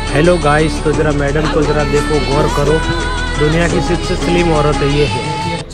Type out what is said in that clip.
Hello guys, तो ज़रा madam को ज़रा देखो, गौर करो, दुनिया की सबसे स्लिम औरत है ये है।